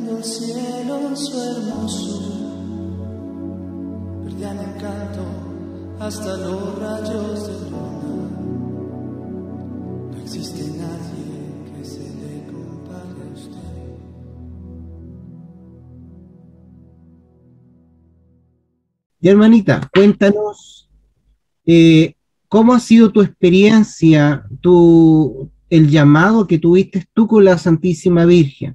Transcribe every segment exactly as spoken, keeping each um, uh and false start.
el cielo su hermosura, perdían encanto hasta los rayos de luna. No existe nadie que se le compare a usted. Y hermanita, cuéntanos eh, cómo ha sido tu experiencia, tu, el llamado que tuviste tú con la Santísima Virgen.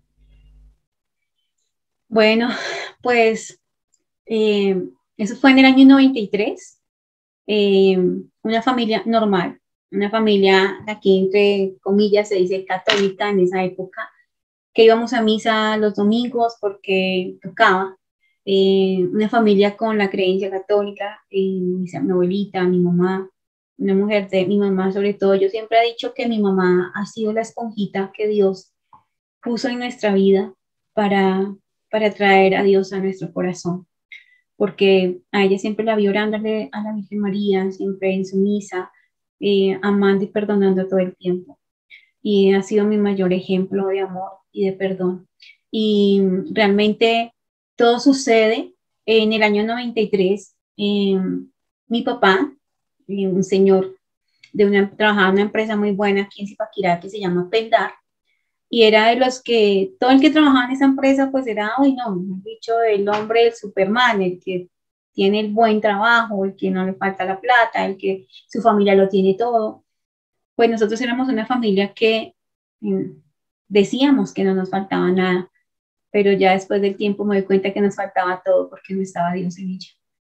Bueno, pues eh, eso fue en el año noventa y tres. Eh, una familia normal, una familia aquí entre comillas se dice católica en esa época, que íbamos a misa los domingos porque tocaba. Eh, una familia con la creencia católica, eh, mi, mi abuelita, mi mamá, una mujer de mi mamá sobre todo. Yo siempre he dicho que mi mamá ha sido la esponjita que Dios puso en nuestra vida para, para traer a Dios a nuestro corazón, porque a ella siempre la vi orándole a la Virgen María, siempre en su misa, eh, amando y perdonando todo el tiempo. Y ha sido mi mayor ejemplo de amor y de perdón. Y realmente todo sucede en el año noventa y tres. Eh, mi papá, eh, un señor de una, trabajaba en una empresa muy buena aquí en Zipaquirá que se llama Pendar, y era de los que, todo el que trabajaba en esa empresa, pues era, hoy no, me han dicho, el hombre, el Superman, el que tiene el buen trabajo, el que no le falta la plata, el que su familia lo tiene todo. Pues nosotros éramos una familia que mm, decíamos que no nos faltaba nada, pero ya después del tiempo me doy cuenta que nos faltaba todo porque no estaba Dios en ella.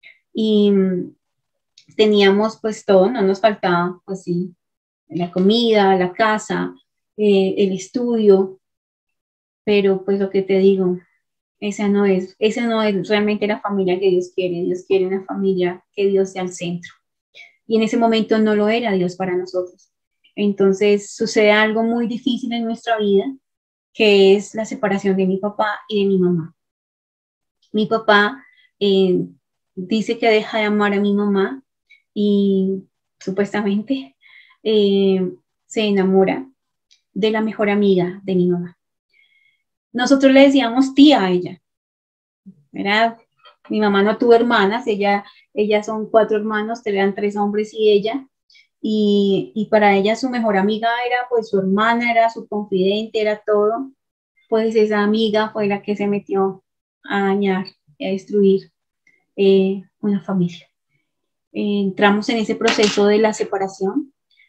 Y mm, teníamos pues todo, no nos faltaba, pues sí, la comida, la casa, eh, el estudio, pero pues lo que te digo, esa no es, esa no es realmente la familia que Dios quiere. Dios quiere una familia que Dios sea el centro. Y en ese momento no lo era Dios para nosotros. Entonces sucede algo muy difícil en nuestra vida, que es la separación de mi papá y de mi mamá. Mi papá eh, dice que deja de amar a mi mamá y supuestamente eh, se enamora de la mejor amiga de mi mamá. Nosotros le decíamos tía a ella, ¿verdad? Mi mamá no tuvo hermanas, ella, ellas son cuatro hermanos, eran tres hombres y ella, y, y para ella su mejor amiga era pues su hermana, era su confidente, era todo. Pues esa amiga fue la que se metió a dañar y a destruir eh, una familia. Eh, entramos en ese proceso de la separación,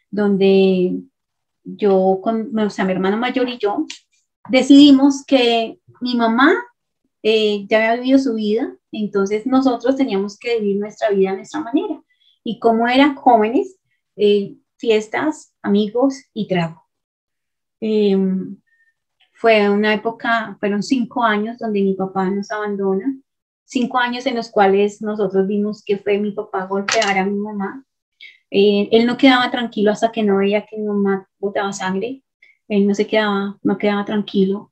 donde yo, con, o sea, mi hermano mayor y yo, decidimos que mi mamá eh, ya había vivido su vida, entonces nosotros teníamos que vivir nuestra vida a nuestra manera. Y como eran jóvenes, eh, fiestas, amigos y trago. Eh, fue una época, fueron cinco años donde mi papá nos abandona, cinco años en los cuales nosotros vimos que fue mi papá golpear a mi mamá. Eh, él no quedaba tranquilo hasta que no veía que mi mamá botaba sangre, él no se quedaba, no quedaba tranquilo.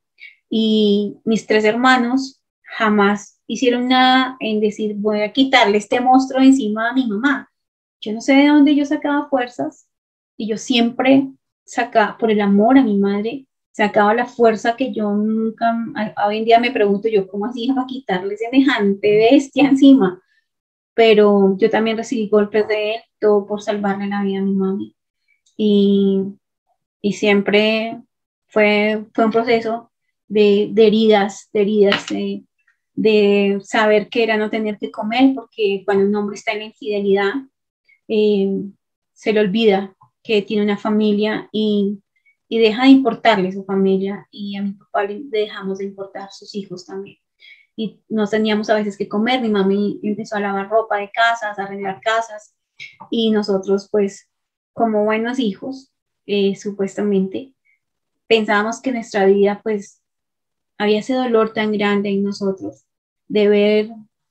Y mis tres hermanos jamás hicieron nada en decir, voy a quitarle este monstruo encima a mi mamá. Yo no sé de dónde yo sacaba fuerzas y yo siempre sacaba, por el amor a mi madre, sacaba la fuerza que yo nunca, hoy en día me pregunto yo, ¿cómo así iba a quitarle semejante bestia encima? Pero yo también recibí golpes de él, todo por salvarle la vida a mi mami. Y, y siempre fue, fue un proceso de, de heridas, de heridas, de, de saber que era no tener que comer, porque cuando un hombre está en la infidelidad, eh, se le olvida que tiene una familia y, y deja de importarle su familia, y a mi papá le dejamos de importar sus hijos también. Y no teníamos a veces que comer, mi mami empezó a lavar ropa de casas, a arreglar casas, y nosotros pues como buenos hijos, eh, supuestamente, pensábamos que nuestra vida pues había ese dolor tan grande en nosotros de ver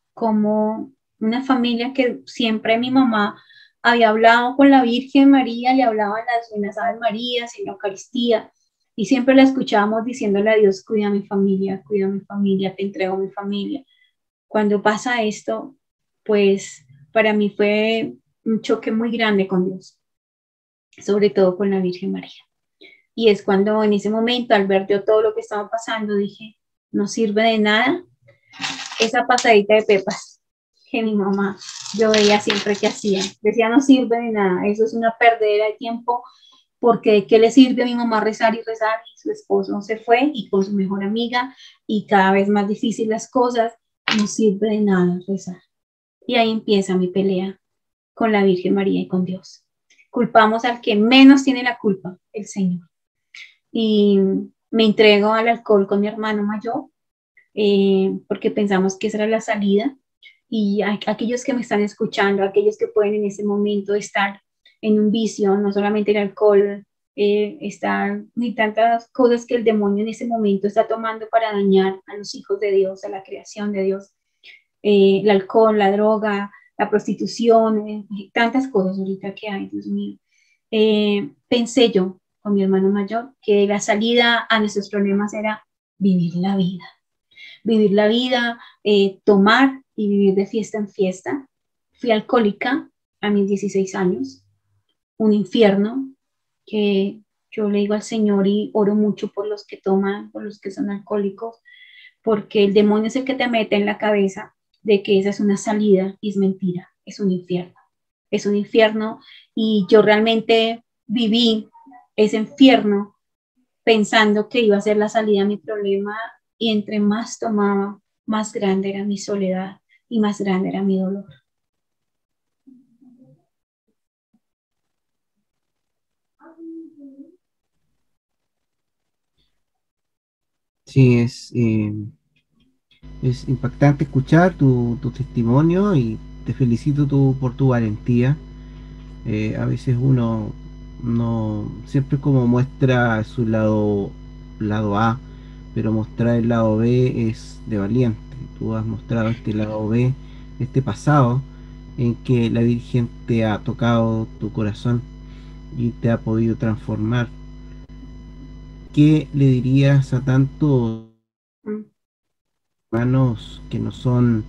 como una familia que siempre mi mamá había hablado con la Virgen María, le hablaban las buenas Aves Marías en la Eucaristía, y siempre la escuchábamos diciéndole a Dios, cuida a mi familia, cuida a mi familia, te entrego a mi familia. Cuando pasa esto, pues para mí fue un choque muy grande con Dios, sobre todo con la Virgen María. Y es cuando en ese momento, al ver yo todo lo que estaba pasando, dije, no sirve de nada esa pasadita de pepas que mi mamá, yo veía siempre que hacía. Decía, no sirve de nada, eso es una perdera de tiempo, porque ¿de qué le sirve a mi mamá rezar y rezar? Y su esposo se fue y con su mejor amiga y cada vez más difícil las cosas, no sirve de nada rezar. Y ahí empieza mi pelea con la Virgen María y con Dios. Culpamos al que menos tiene la culpa, el Señor. Y me entrego al alcohol con mi hermano mayor, eh, porque pensamos que esa era la salida. Y a, aquellos que me están escuchando, aquellos que pueden en ese momento estar en un vicio, no solamente el alcohol, eh, estar ni tantas cosas que el demonio en ese momento está tomando para dañar a los hijos de Dios, a la creación de Dios, eh, el alcohol, la droga, la prostitución, eh, tantas cosas ahorita que hay, Dios mío. Eh, pensé yo con mi hermano mayor que la salida a nuestros problemas era vivir la vida, vivir la vida, eh, tomar y vivir de fiesta en fiesta. Fui alcohólica a mis dieciséis años, un infierno que yo le digo al Señor y oro mucho por los que toman, por los que son alcohólicos, porque el demonio es el que te mete en la cabeza de que esa es una salida y es mentira, es un infierno, es un infierno y yo realmente viví ese infierno pensando que iba a ser la salida a mi problema y entre más tomaba, más grande era mi soledad y más grande era mi dolor. Sí, es, eh, es impactante escuchar tu, tu testimonio y te felicito tu, por tu valentía. Eh, a veces uno no siempre como muestra su lado, lado A, pero mostrar el lado B es de valiente. Tú has mostrado este lado B, este pasado en que la Virgen te ha tocado tu corazón y te ha podido transformar. ¿Qué le dirías a tantos Mm. hermanos que no son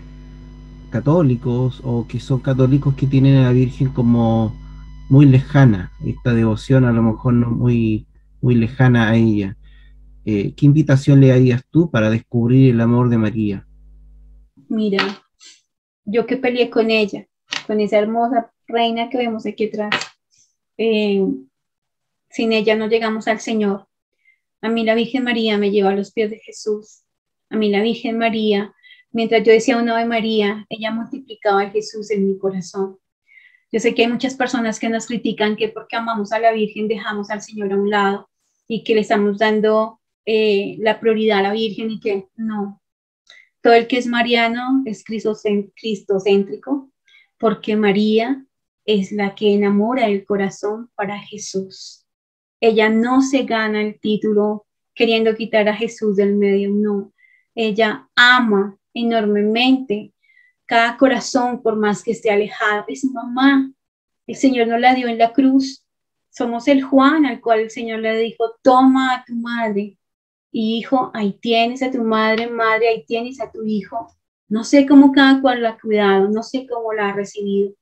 católicos o que son católicos que tienen a la Virgen como muy lejana, esta devoción a lo mejor no muy, muy lejana a ella? Eh, ¿qué invitación le harías tú para descubrir el amor de María? Mira, yo que peleé con ella, con esa hermosa reina que vemos aquí atrás, eh, sin ella no llegamos al Señor. A mí la Virgen María me lleva a los pies de Jesús. A mí la Virgen María, mientras yo decía una Ave María, ella multiplicaba a Jesús en mi corazón. Yo sé que hay muchas personas que nos critican que porque amamos a la Virgen dejamos al Señor a un lado y que le estamos dando eh, la prioridad a la Virgen y que no. Todo el que es mariano es cristocéntrico porque María es la que enamora el corazón para Jesús. Ella no se gana el título queriendo quitar a Jesús del medio, no. Ella ama enormemente cada corazón, por más que esté alejado. Es mamá. El Señor nos la dio en la cruz. Somos el Juan al cual el Señor le dijo, toma a tu madre. Y hijo, ahí tienes a tu madre, madre, ahí tienes a tu hijo. No sé cómo cada cual la ha cuidado, no sé cómo la ha recibido,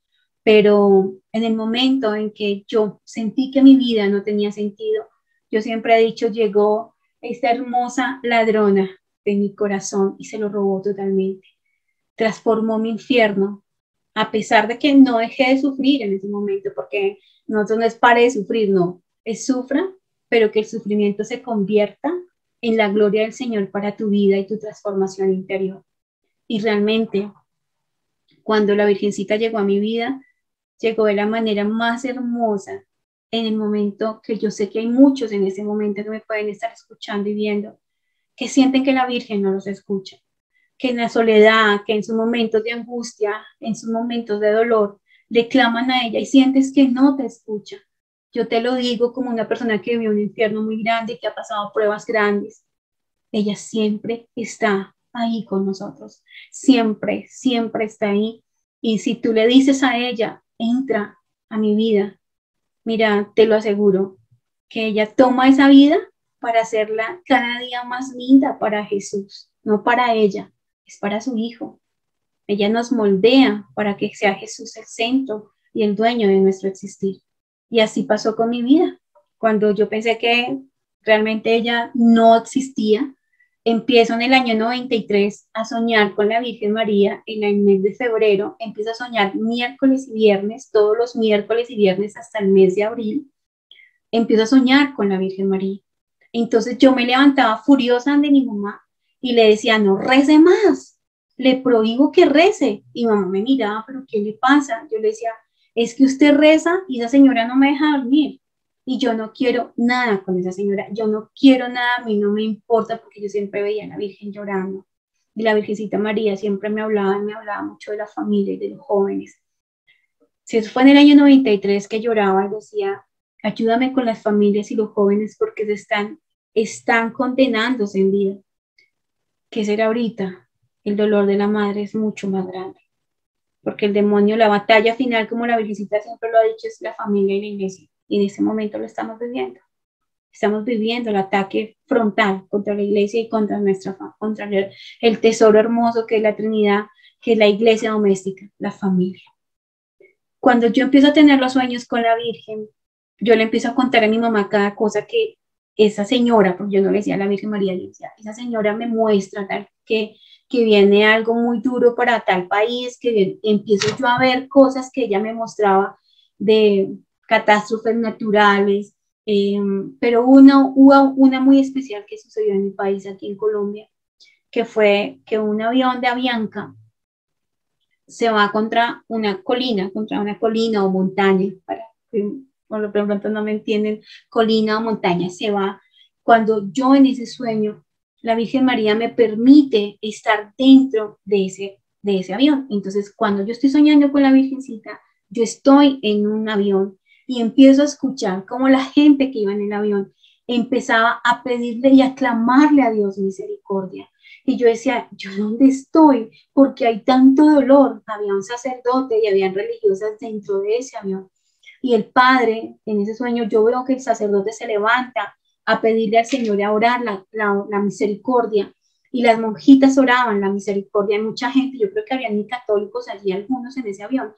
pero en el momento en que yo sentí que mi vida no tenía sentido, yo siempre he dicho, llegó esta hermosa ladrona de mi corazón y se lo robó totalmente. Transformó mi infierno, a pesar de que no dejé de sufrir en ese momento, porque nosotros no es pare de sufrir, no, es sufra, pero que el sufrimiento se convierta en la gloria del Señor para tu vida y tu transformación interior. Y realmente, cuando la Virgencita llegó a mi vida, llegó de la manera más hermosa, en el momento que yo sé que hay muchos en ese momento que me pueden estar escuchando y viendo, que sienten que la Virgen no los escucha, que en la soledad, que en sus momentos de angustia, en sus momentos de dolor, le claman a ella y sientes que no te escucha. Yo te lo digo como una persona que vivió un infierno muy grande y que ha pasado pruebas grandes. Ella siempre está ahí con nosotros, siempre, siempre está ahí. Y si tú le dices a ella, entra a mi vida, mira, te lo aseguro, que ella toma esa vida para hacerla cada día más linda para Jesús, no para ella, es para su Hijo. Ella nos moldea para que sea Jesús el centro y el dueño de nuestro existir. Y así pasó con mi vida. Cuando yo pensé que realmente ella no existía, Empiezo en el año noventa y tres a soñar con la Virgen María en el mes de febrero, empiezo a soñar miércoles y viernes, todos los miércoles y viernes hasta el mes de abril, empiezo a soñar con la Virgen María. Entonces yo me levantaba furiosa de mi mamá y le decía, no rece más, le prohíbo que rece. Y mamá me miraba, pero ¿qué le pasa? Yo le decía, es que usted reza y esa señora no me deja dormir. Y yo no quiero nada con esa señora, yo no quiero nada, a mí no me importa, porque yo siempre veía a la Virgen llorando. Y la Virgencita María siempre me hablaba, me hablaba mucho de la familia y de los jóvenes. Si eso fue en el año noventa y tres que lloraba, decía, ayúdame con las familias y los jóvenes porque se están, están condenándose en vida. ¿Qué será ahorita? El dolor de la madre es mucho más grande. Porque el demonio, la batalla final, como la Virgencita siempre lo ha dicho, es la familia y la iglesia. Y en ese momento lo estamos viviendo. Estamos viviendo el ataque frontal contra la iglesia y contra, nuestra, contra el, el tesoro hermoso que es la Trinidad, que es la iglesia doméstica, la familia. Cuando yo empiezo a tener los sueños con la Virgen, yo le empiezo a contar a mi mamá cada cosa que esa señora, porque yo no le decía a la Virgen María, le decía, esa señora me muestra tal, que, que viene algo muy duro para tal país, que viene, empiezo yo a ver cosas que ella me mostraba de catástrofes naturales, eh, pero una, hubo una muy especial que sucedió en mi país, aquí en Colombia, que fue que un avión de Avianca se va contra una colina, contra una colina o montaña, para que por lo pronto no me entienden, colina o montaña, se va. Cuando yo en ese sueño, la Virgen María me permite estar dentro de ese, de ese avión. Entonces, cuando yo estoy soñando con la Virgencita, yo estoy en un avión y empiezo a escuchar cómo la gente que iba en el avión empezaba a pedirle y a clamarle a Dios misericordia. Y yo decía, ¿yo dónde estoy? Porque hay tanto dolor. Había un sacerdote y habían religiosas dentro de ese avión. Y el padre, en ese sueño, yo veo que el sacerdote se levanta a pedirle al Señor y a orar la, la, la misericordia. Y las monjitas oraban la misericordia. Hay mucha gente, yo creo que había ni católicos allí, algunos en ese avión.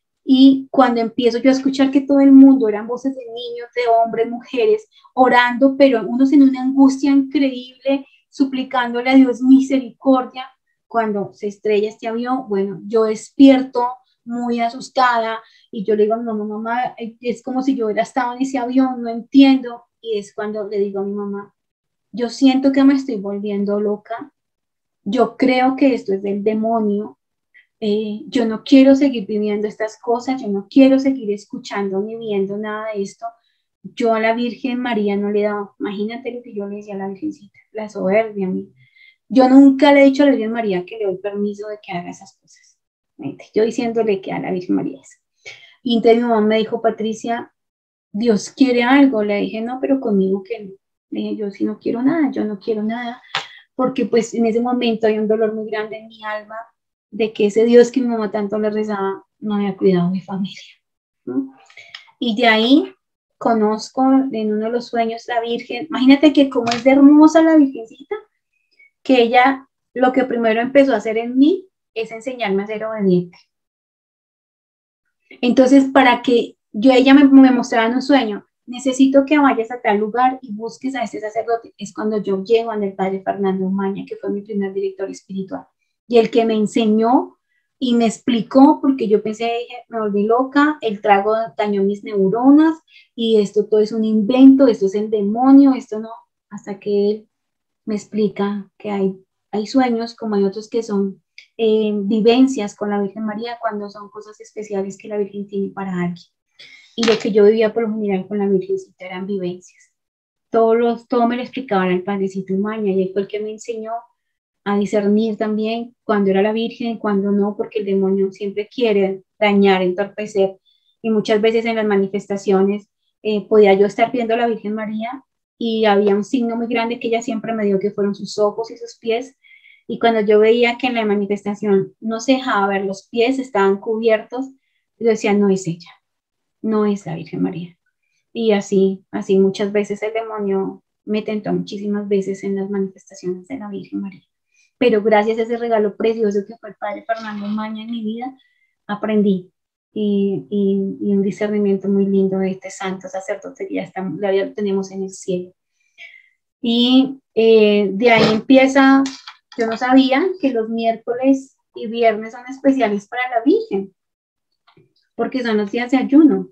Y cuando empiezo yo a escuchar que todo el mundo eran voces de niños, de hombres, mujeres, orando, pero unos en una angustia increíble, suplicándole a Dios misericordia. Cuando se estrella este avión, bueno, yo despierto muy asustada y yo le digo a mi mamá, mamá, es como si yo hubiera estado en ese avión, no entiendo. Y es cuando le digo a mi mamá, yo siento que me estoy volviendo loca, yo creo que esto es del demonio. Eh, yo no quiero seguir viviendo estas cosas, yo no quiero seguir escuchando ni viendo nada de esto. Yo a la Virgen María no le he dado, imagínate lo que yo le decía a la Virgencita, la soberbia a mí. Yo nunca le he dicho a la Virgen María que le doy permiso de que haga esas cosas. Yo diciéndole que a la Virgen María es. Y entonces mi mamá me dijo, Patricia, Dios quiere algo. Le dije, no, pero conmigo que no. Le dije, yo sí no quiero nada, yo no quiero nada. Porque pues en ese momento hay un dolor muy grande en mi alma de que ese Dios que mi mamá tanto le rezaba no había cuidado de mi familia, ¿no? Y de ahí conozco en uno de los sueños la Virgen. Imagínate que como es de hermosa la Virgencita, que ella lo que primero empezó a hacer en mí es enseñarme a ser obediente. Entonces, para que yo, ella me, me mostraba en un sueño, necesito que vayas a tal lugar y busques a este sacerdote. Es cuando yo llego al padre Fernando Umaña, que fue mi primer director espiritual. Y el que me enseñó y me explicó, porque yo pensé, me volví loca, el trago dañó mis neuronas y esto todo es un invento, esto es el demonio, esto no, hasta que él me explica que hay, hay sueños como hay otros que son eh, vivencias con la Virgen María cuando son cosas especiales que la Virgen tiene para alguien. Y lo que yo vivía por lo general con la Virgencita eran vivencias. Todo, los, todo me lo explicaba el padrecito Umaña y él fue el que me enseñó a discernir también cuando era la Virgen y cuando no, porque el demonio siempre quiere dañar, entorpecer. Y muchas veces en las manifestaciones eh, podía yo estar viendo a la Virgen María y había un signo muy grande que ella siempre me dio, que fueron sus ojos y sus pies. Y cuando yo veía que en la manifestación no se dejaba ver los pies, estaban cubiertos, yo decía, no es ella, no es la Virgen María. Y así, así muchas veces el demonio me tentó muchísimas veces en las manifestaciones de la Virgen María. Pero gracias a ese regalo precioso que fue el padre Fernando Umaña en mi vida, aprendí y, y, y un discernimiento muy lindo de este santo sacerdote que ya, está, ya tenemos en el cielo. Y eh, de ahí empieza, yo no sabía que los miércoles y viernes son especiales para la Virgen, porque son los días de ayuno.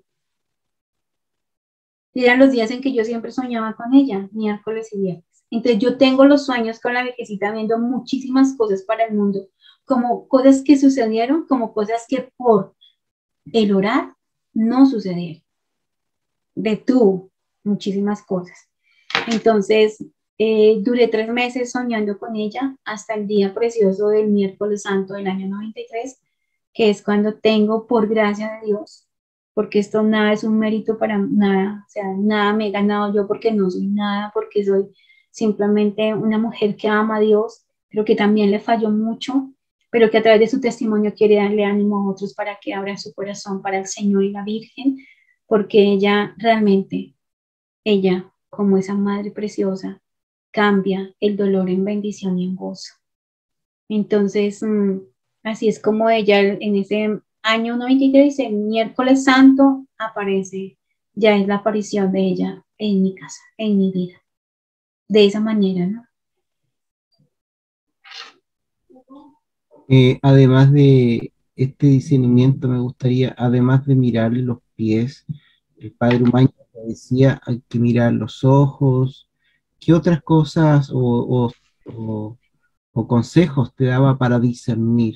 Y eran los días en que yo siempre soñaba con ella, miércoles y viernes. Entonces yo tengo los sueños con la Virgencita viendo muchísimas cosas para el mundo, como cosas que sucedieron, como cosas que por el orar no sucedieron. Detuvo muchísimas cosas. Entonces, eh, duré tres meses soñando con ella hasta el día precioso del miércoles santo del año noventa y tres, que es cuando tengo, por gracia de Dios, porque esto nada es un mérito para nada, o sea, nada me he ganado yo porque no soy nada, porque soy simplemente una mujer que ama a Dios, pero que también le falló mucho, pero que a través de su testimonio quiere darle ánimo a otros para que abran su corazón para el Señor y la Virgen, porque ella realmente, ella, como esa madre preciosa, cambia el dolor en bendición y en gozo. Entonces, mmm, así es como ella en ese año noventa y tres, el miércoles santo, aparece, ya es la aparición de ella en mi casa, en mi vida. De esa manera, ¿no? Eh, además de este discernimiento, me gustaría, además de mirarle los pies, el padre Umaña decía, hay que mirar los ojos. ¿Qué otras cosas o, o- o- o consejos te daba para discernir?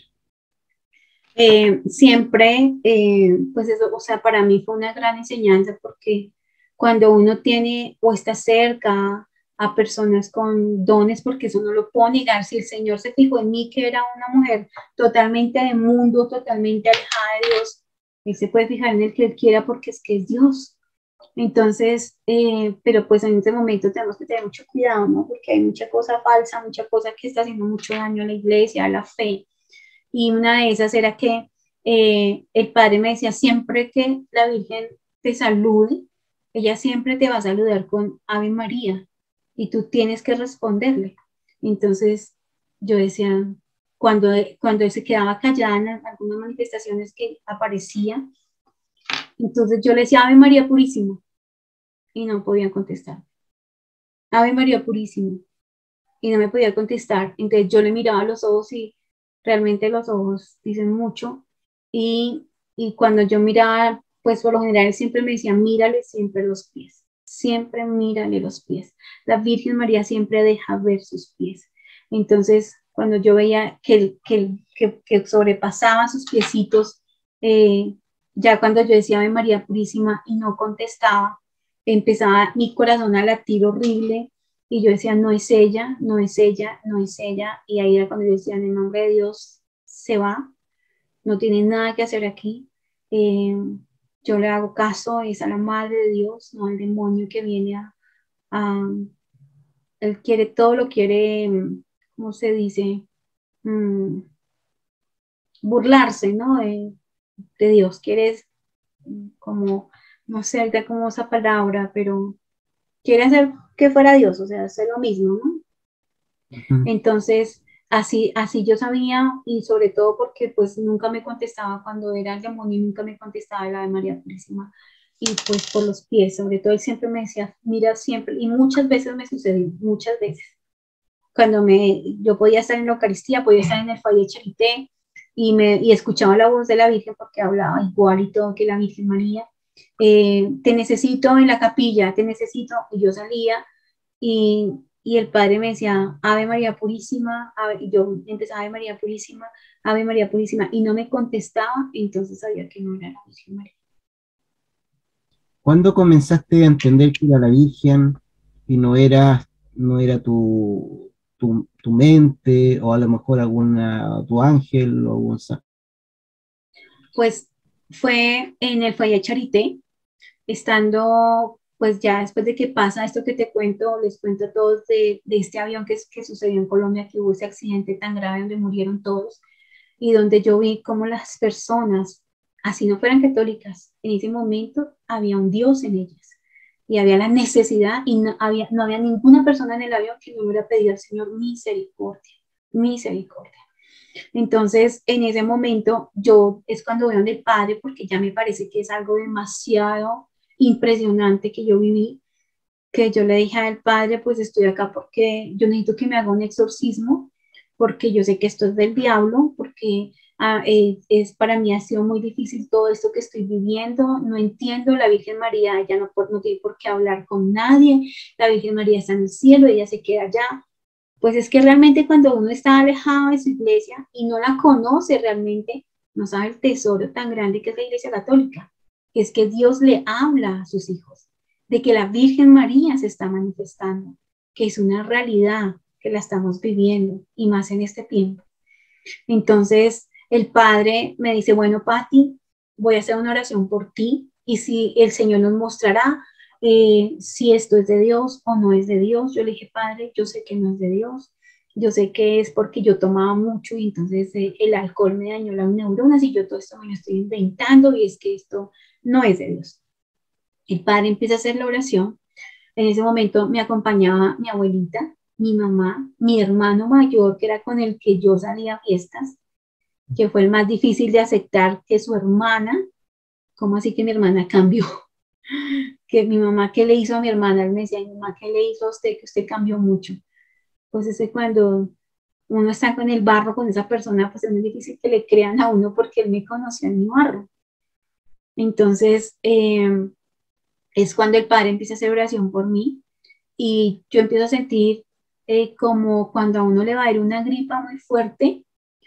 Eh, siempre, eh, pues eso, o sea, para mí fue una gran enseñanza porque cuando uno tiene o está cerca a personas con dones, porque eso no lo puedo negar, si el Señor se fijó en mí que era una mujer totalmente de mundo, totalmente alejada de Dios, Él se puede fijar en el que Él quiera porque es que es Dios. Entonces, eh, pero pues en este momento tenemos que tener mucho cuidado, ¿no? Porque hay mucha cosa falsa, mucha cosa que está haciendo mucho daño a la iglesia, a la fe. Y una de esas era que eh, el padre me decía, siempre que la Virgen te salude, ella siempre te va a saludar con Ave María y tú tienes que responderle. Entonces yo decía, cuando, cuando se quedaba callada en algunas manifestaciones que aparecía, entonces yo le decía Ave María Purísima y no podía contestar. Ave María Purísima y no me podía contestar. Entonces yo le miraba a los ojos y realmente los ojos dicen mucho. Y, y cuando yo miraba, pues por lo general siempre me decía, mírale siempre los pies, siempre mírale los pies. La Virgen María siempre deja ver sus pies. Entonces, cuando yo veía que, que, que, que sobrepasaba sus piecitos, eh, ya cuando yo decía Ave María Purísima y no contestaba, empezaba mi corazón a latir horrible y yo decía, no es ella, no es ella, no es ella. Y ahí era cuando yo decía, en el nombre de Dios, se va, no tiene nada que hacer aquí. Eh, yo le hago caso, es a la Madre de Dios, no al demonio que viene a, a él quiere todo, lo quiere, ¿cómo se dice? Mm, burlarse, ¿no? De, de Dios, quiere como, no sé ahorita cómo esa palabra, pero quiere hacer que fuera Dios, o sea, hacer lo mismo, ¿no? Ujú. Entonces, así, así yo sabía, y sobre todo porque pues nunca me contestaba cuando era el demonio, nunca me contestaba la de María Purísima, y pues por los pies, sobre todo él siempre me decía, mira siempre, y muchas veces me sucedió, muchas veces, cuando me, yo podía estar en la Eucaristía, podía estar en el foyer Charité, y, me, y escuchaba la voz de la Virgen porque hablaba igual y todo que la Virgen María, eh, te necesito en la capilla, te necesito, y yo salía, y, y el padre me decía, Ave María Purísima, Ave, y yo empezaba Ave María Purísima, Ave María Purísima, y no me contestaba, entonces sabía que no era la Virgen María. ¿Cuándo comenzaste a entender que era la Virgen y no era, no era tu, tu, tu mente o a lo mejor alguna, tu ángel o algún sa- Pues fue en el foyer Charité, estando, pues ya después de que pasa esto que te cuento, les cuento a todos de, de este avión que, que sucedió en Colombia, que hubo ese accidente tan grave donde murieron todos, y donde yo vi cómo las personas, así no fueran católicas, en ese momento había un Dios en ellas y había la necesidad y no había, no había ninguna persona en el avión que no hubiera pedido al Señor misericordia, misericordia. Entonces, en ese momento, yo es cuando veo en el Padre, porque ya me parece que es algo demasiado impresionante que yo viví, que yo le dije al padre, pues estoy acá porque yo necesito que me haga un exorcismo, porque yo sé que esto es del diablo, porque ah, eh, es, para mí ha sido muy difícil todo esto que estoy viviendo, no entiendo, la Virgen María, ella no, no tiene por qué hablar con nadie, la Virgen María está en el cielo, ella se queda allá. Pues es que realmente cuando uno está alejado de su iglesia y no la conoce realmente, no sabe el tesoro tan grande que es la Iglesia Católica. Es que Dios le habla a sus hijos, de que la Virgen María se está manifestando, que es una realidad que la estamos viviendo y más en este tiempo. Entonces el padre me dice, bueno, Pati, voy a hacer una oración por ti y si el Señor nos mostrará eh, si esto es de Dios o no es de Dios. Yo le dije, padre, yo sé que no es de Dios, yo sé que es porque yo tomaba mucho y entonces eh, el alcohol me dañó las neuronas y yo todo esto me lo estoy inventando y es que esto no es de Dios. El padre empieza a hacer la oración. En ese momento me acompañaba mi abuelita, mi mamá, mi hermano mayor, que era con el que yo salía a fiestas, que fue el más difícil de aceptar, que su hermana, ¿cómo así que mi hermana cambió? Que mi mamá, ¿qué le hizo a mi hermana? Él me decía, mi mamá, ¿qué le hizo a usted? Que usted cambió mucho. Pues ese cuando uno está con el barro, con esa persona, pues es muy difícil que le crean a uno porque él me conoció en mi barro. Entonces, eh, es cuando el padre empieza a hacer oración por mí y yo empiezo a sentir eh, como cuando a uno le va a ir una gripa muy fuerte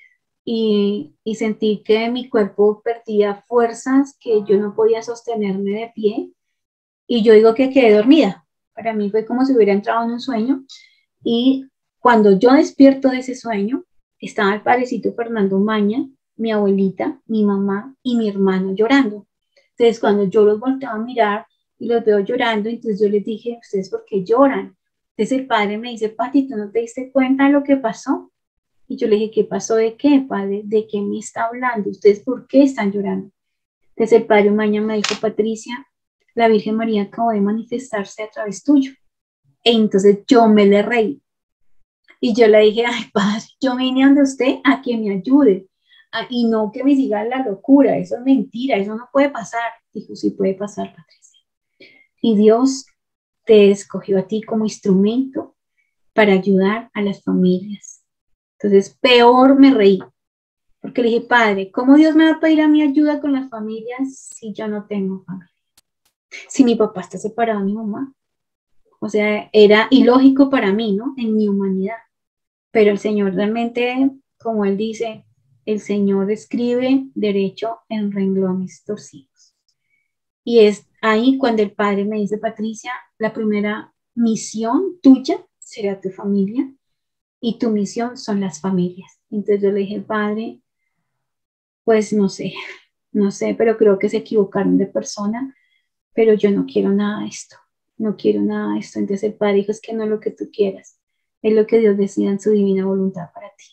y, y sentí que mi cuerpo perdía fuerzas, que yo no podía sostenerme de pie y yo digo que quedé dormida. Para mí fue como si hubiera entrado en un sueño y cuando yo despierto de ese sueño, estaba el padrecito Fernando Maña, mi abuelita, mi mamá y mi hermano llorando. Entonces cuando yo los volteo a mirar y los veo llorando, entonces yo les dije, ¿ustedes por qué lloran? Entonces el padre me dice, Pati, ¿tú no te diste cuenta de lo que pasó? Y yo le dije, ¿qué pasó de qué, padre? ¿De qué me está hablando? ¿Ustedes por qué están llorando? Entonces el padre Maña me dijo, Patricia, la Virgen María acabó de manifestarse a través tuyo. E entonces yo me le reí. Y yo le dije, ay, padre, yo vine donde usted a que me ayude. A, y no que me siga la locura. Eso es mentira, eso no puede pasar. Dijo, sí puede pasar, Patricia. Y Dios te escogió a ti como instrumento para ayudar a las familias. Entonces, peor me reí. Porque le dije, padre, ¿cómo Dios me va a pedir a mí ayuda con las familias si yo no tengo familia? Si mi papá está separado de mi mamá. O sea, era ilógico para mí, ¿no? En mi humanidad. Pero el Señor realmente, como Él dice, el Señor escribe derecho en renglones torcidos. Y es ahí cuando el Padre me dice, Patricia, la primera misión tuya será tu familia y tu misión son las familias. Entonces yo le dije, Padre, pues no sé, no sé, pero creo que se equivocaron de persona, pero yo no quiero nada de esto, no quiero nada de esto. Entonces el Padre dijo, es que no es lo que tú quieras, es lo que Dios decida en su divina voluntad para ti.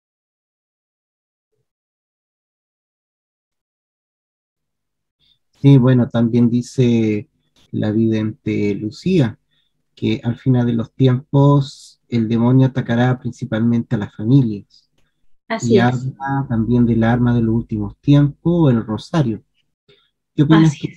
Sí, bueno, también dice la vidente Lucía que al final de los tiempos el demonio atacará principalmente a las familias y Así es, habla también del arma de los últimos tiempos, el rosario. ¿Qué opinas así tú? es,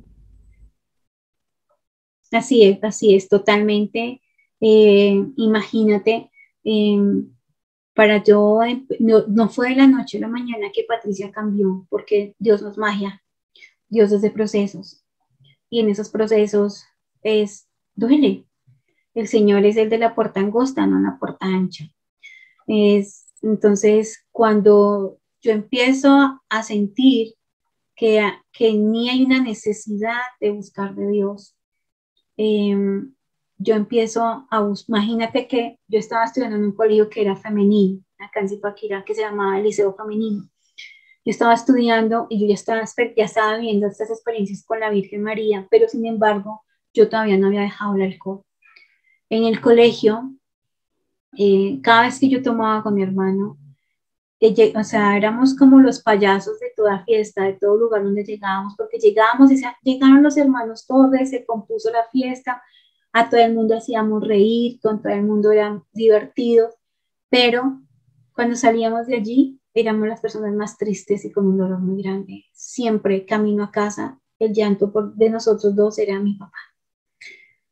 así es, así es, totalmente. Eh, imagínate, eh, para yo, no, no fue de la noche a la mañana que Patricia cambió, porque Dios no es magia, Dios es de procesos, y en esos procesos es, duele. El Señor es el de la puerta angosta, no la puerta ancha. Es, entonces, cuando yo empiezo a sentir que, que en mí hay una necesidad de buscar de Dios, eh, yo empiezo a buscar, imagínate que yo estaba estudiando en un colegio que era femenino, acá en Zipaquirá, que se llamaba el Liceo Femenino. Yo estaba estudiando y yo ya estaba, ya estaba viviendo estas experiencias con la Virgen María, pero sin embargo, yo todavía no había dejado el alcohol. En el colegio, eh, cada vez que yo tomaba con mi hermano, eh, o sea, éramos como los payasos de toda fiesta, de todo lugar donde llegábamos, porque llegábamos y se, llegaron los hermanos Torres, se compuso la fiesta, a todo el mundo hacíamos reír, con todo el mundo eran divertidos, pero cuando salíamos de allí, éramos las personas más tristes y con un dolor muy grande. Siempre camino a casa, el llanto por, de nosotros dos era mi papá.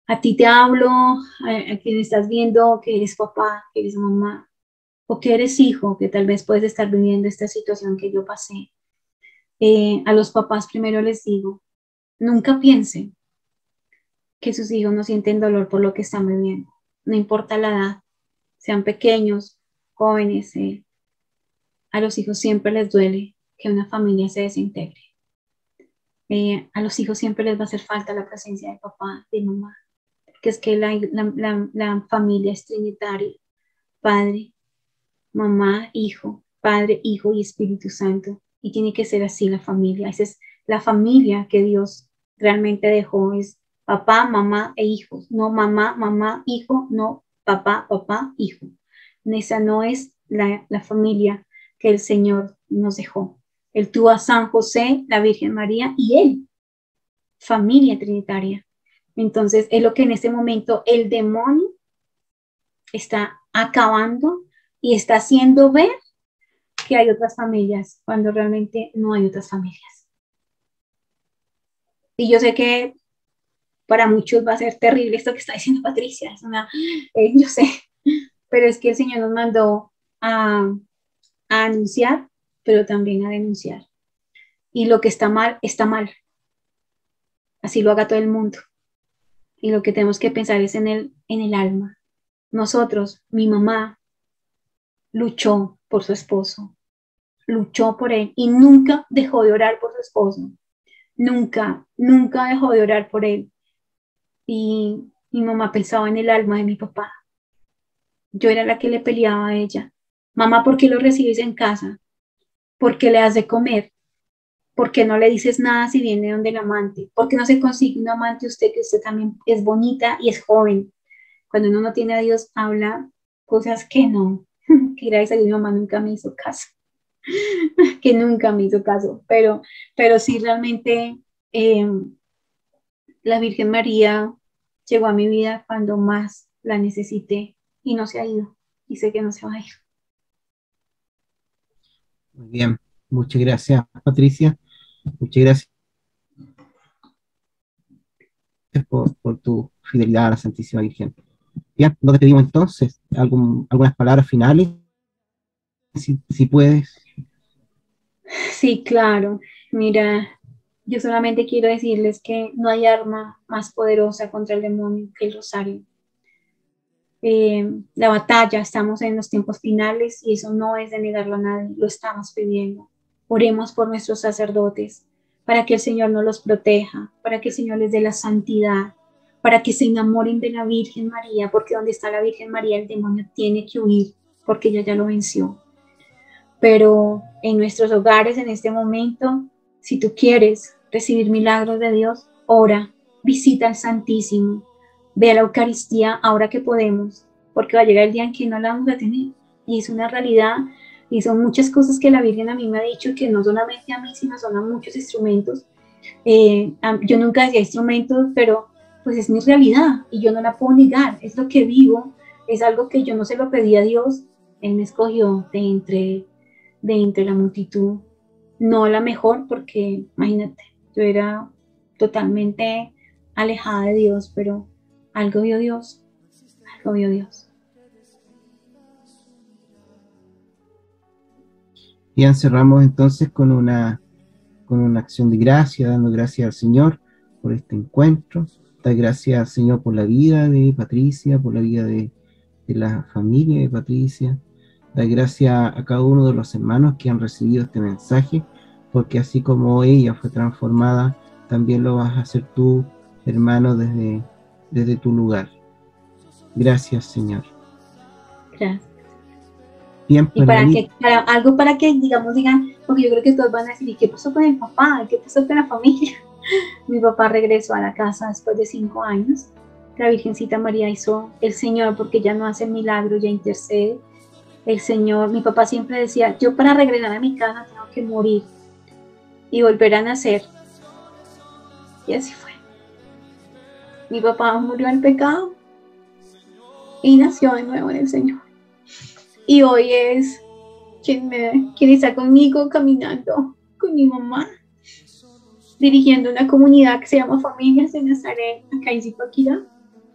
A ti te hablo, a, a quien estás viendo, que eres papá, que eres mamá, o que eres hijo, que tal vez puedes estar viviendo esta situación que yo pasé. Eh, a los papás primero les digo, nunca piensen que sus hijos no sienten dolor por lo que están viviendo. No importa la edad, sean pequeños, jóvenes, eh, a los hijos siempre les duele que una familia se desintegre. Eh, a los hijos siempre les va a hacer falta la presencia de papá, de mamá, que es que la, la, la, la familia es trinitaria, padre, mamá, hijo, padre, hijo y Espíritu Santo. Y tiene que ser así la familia. Esa es la familia que Dios realmente dejó, es papá, mamá e hijos. No mamá, mamá, hijo, no papá, papá, hijo. Esa no es la, la familia que el Señor nos dejó. Él tuvo a San José, la Virgen María y él, familia trinitaria. Entonces es lo que en este momento el demonio está acabando y está haciendo ver que hay otras familias cuando realmente no hay otras familias. Y yo sé que para muchos va a ser terrible esto que está diciendo Patricia, es una, eh, yo sé, pero es que el Señor nos mandó a, a anunciar, pero también a denunciar. Y lo que está mal, está mal. Así lo haga todo el mundo. Y lo que tenemos que pensar es en el, en el alma. Nosotros, mi mamá, luchó por su esposo, luchó por él y nunca dejó de orar por su esposo. Nunca, nunca dejó de orar por él. Y mi mamá pensaba en el alma de mi papá. Yo era la que le peleaba a ella. Mamá, ¿por qué lo recibes en casa? ¿Por qué le das de comer? ¿Por qué no le dices nada si viene donde el amante? ¿Por qué no se consigue un amante usted, que usted también es bonita y es joven? Cuando uno no tiene a Dios, habla cosas que no, que gracias a Dios mi mamá nunca me hizo caso, que nunca me hizo caso, pero, pero sí realmente eh, la Virgen María llegó a mi vida cuando más la necesité y no se ha ido, y sé que no se va a ir. Muy bien, muchas gracias, Patricia. Muchas gracias por, por tu fidelidad a la Santísima Virgen. Bien, nos despedimos entonces. ¿Algún, algunas palabras finales? Si, si puedes. Sí, claro. Mira, yo solamente quiero decirles que no hay arma más poderosa contra el demonio que el rosario. Eh, la batalla, estamos en los tiempos finales y eso no es de negarlo a nadie, lo estamos pidiendo. Oremos por nuestros sacerdotes, para que el Señor nos los proteja, para que el Señor les dé la santidad, para que se enamoren de la Virgen María, porque donde está la Virgen María el demonio tiene que huir, porque ella ya lo venció. Pero en nuestros hogares en este momento, si tú quieres recibir milagros de Dios, ora, visita al Santísimo, ve a la Eucaristía ahora que podemos, porque va a llegar el día en que no la vamos a tener, y es una realidad, y son muchas cosas que la Virgen a mí me ha dicho, que no solamente a mí, sino son a muchos instrumentos. Eh, yo nunca decía instrumentos, pero pues es mi realidad, y yo no la puedo negar, es lo que vivo, es algo que yo no se lo pedí a Dios, Él me escogió de entre, de entre la multitud, no la mejor, porque imagínate, yo era totalmente alejada de Dios, pero algo vio Dios, algo vio Dios. Bien, cerramos entonces con una, con una acción de gracia, dando gracias al Señor por este encuentro. Da gracias al Señor por la vida de Patricia, por la vida de, de la familia de Patricia. Da gracias a cada uno de los hermanos que han recibido este mensaje, porque así como ella fue transformada, también lo vas a hacer tú, hermano, desde, desde tu lugar. Gracias, Señor. Gracias. Bien, y para que, para, algo para que, digamos, digan, porque yo creo que todos van a decir, ¿y qué pasó con el papá? ¿Qué pasó con la familia? Mi papá regresó a la casa después de cinco años. La Virgencita María hizo el Señor, porque ya no hace milagros, ya intercede. El Señor, mi papá siempre decía, yo para regresar a mi casa tengo que morir y volver a nacer. Y así fue. Mi papá murió en pecado y nació de nuevo en el Señor. Y hoy es quien, me, quien está conmigo caminando con mi mamá, dirigiendo una comunidad que se llama Familias de Nazaret, acá en Zipaquirá.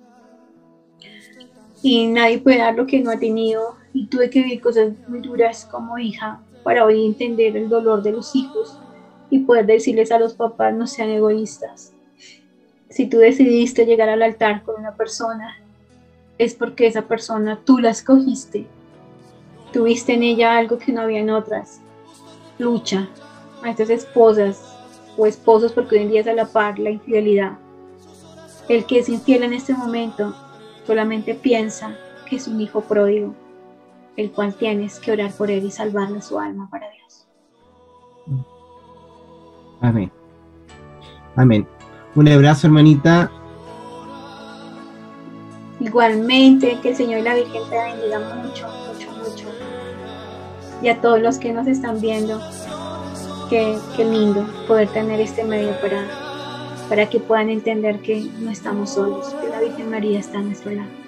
y nadie puede dar lo que no ha tenido, y tuve que vivir cosas muy duras como hija para hoy entender el dolor de los hijos y poder decirles a los papás: no sean egoístas. Si tú decidiste llegar al altar con una persona, es porque esa persona tú la escogiste, tuviste en ella algo que no había en otras. Lucha. A estas esposas o esposos, porque hoy en día es a la par la infidelidad. El que es infiel en este momento solamente piensa que es un hijo pródigo, el cual tienes que orar por él y salvarle su alma para Dios. Amén. Amén. Un abrazo, hermanita. Igualmente, que el Señor y la Virgen te bendiga mucho, mucho, mucho. Y a todos los que nos están viendo, qué, qué lindo poder tener este medio para, para que puedan entender que no estamos solos, que la Virgen María está a nuestro lado.